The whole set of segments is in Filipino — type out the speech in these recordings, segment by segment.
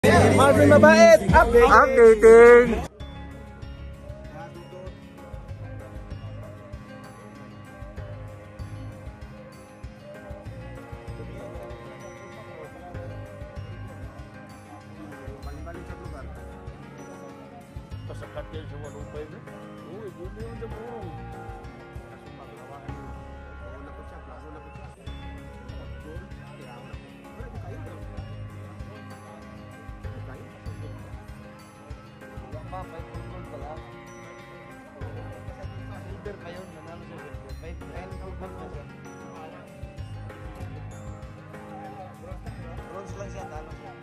Marvin Mabait, updating! Pasakat yan sa 105 eh. Uy, doon yun sa buong. Silver kayo, nanalo sa silver. May gold na siya. Bronze lang siya, talo siya.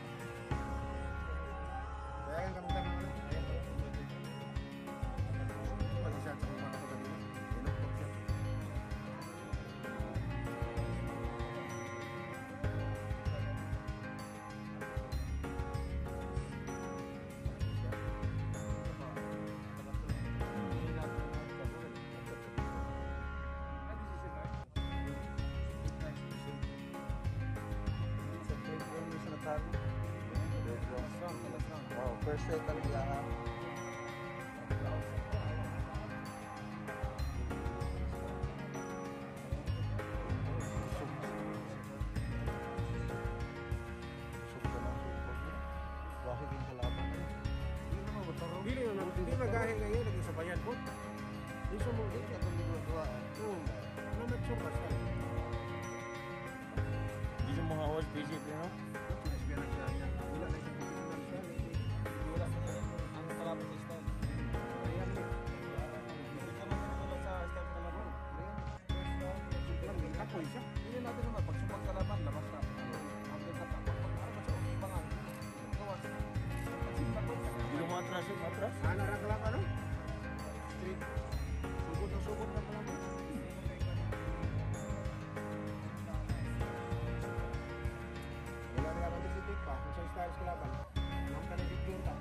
Kaya yung kami tanong ano? Pati siya sa mga kapatid. Inuktok siya. Wow, first set ang lahat. Hindi magahe ngayon, naging sabayan po. Hindi mo din ka itong ginagawa. Ano nagsurpas ka? Hindi siya mga host visit, you know? Hindi natin naman, pag sumagkalaban, labas na. Hindi mo matras yun, matras? Nakalak ano? Street. Sugod na sugod na pala mo. Wala na naman si Tik pa, kung sa stars kalaban. Nang ka na video ta.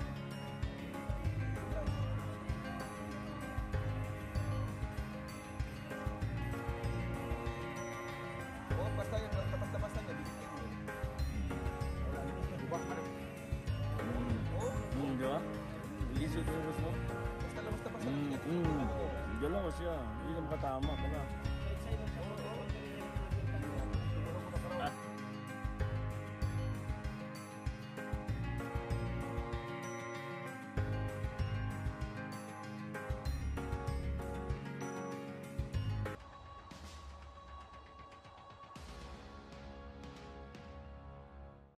Basta niya, bubak pa rin. Di ba? Ilisod yung gusto mo? Basta niya. Dala ko siya. Hindi na makatama pala.